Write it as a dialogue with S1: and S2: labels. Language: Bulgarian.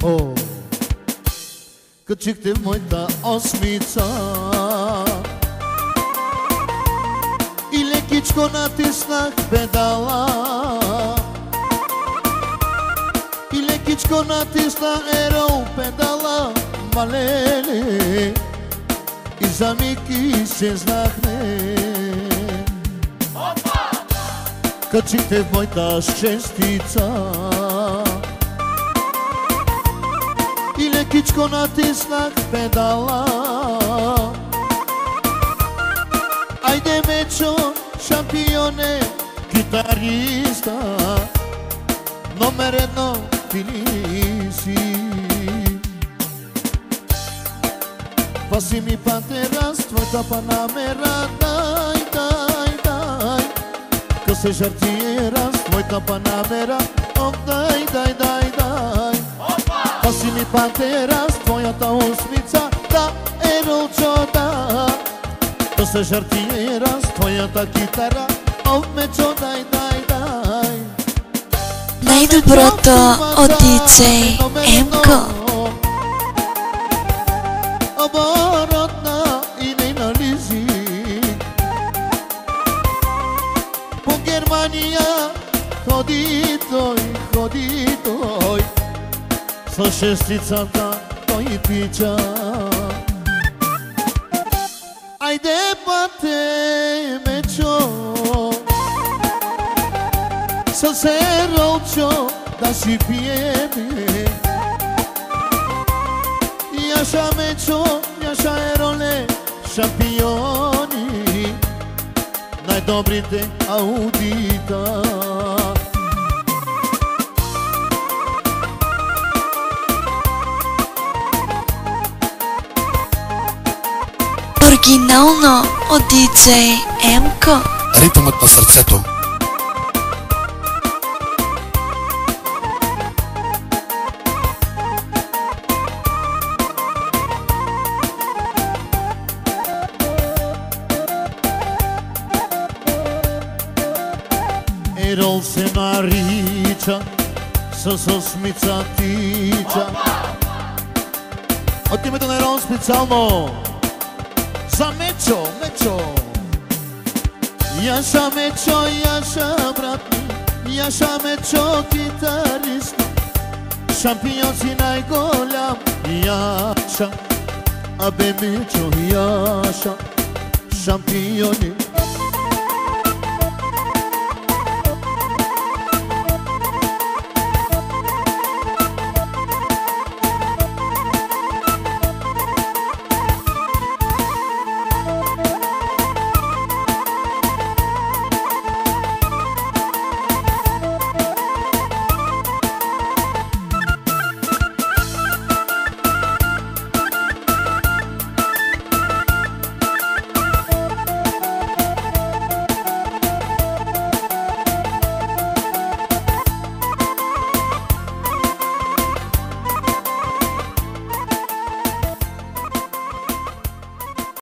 S1: О, качихте в моята осмица и лекичко натиснах педала, и лекичко натиснах педала, малеле, и за миг изчезнахме. Качихте в моята шестица и лекичко натиснах педала. Айде, Мечо, шампионе, китариста, номер едно ти си. Паси ми пантера с твоята панамера, дай, дай, дай. Късе жартиера с твоята панамера, о, дай, дай, дай, дай. Паси ми пантера с твоята осмица, да, еролчо, да. Късе жартиера с твоята китара, о, Мечо, дай, дай, дай.
S2: Най-доброто от диджей Емко.
S1: Оборотна и нейна Лизи, по Германия ходи той, с шестицата той тича. Айде, пате, Мечо, с еролчо да си пиеме. Яша, Мечо, яша, ероле, шампиони, най-добрите аудита.
S2: Оригинално от диджей Емко.
S3: Ритъмът на сърцето.
S1: Ерол се нарича, с осмица тича. От името на Ерол специално за Мечо, Мечо. Яша, Мечо, яша, брат ми, яша, Мечо, китарист, шампион си най-голям. Яша, абе, Мечо, яша, шампиони.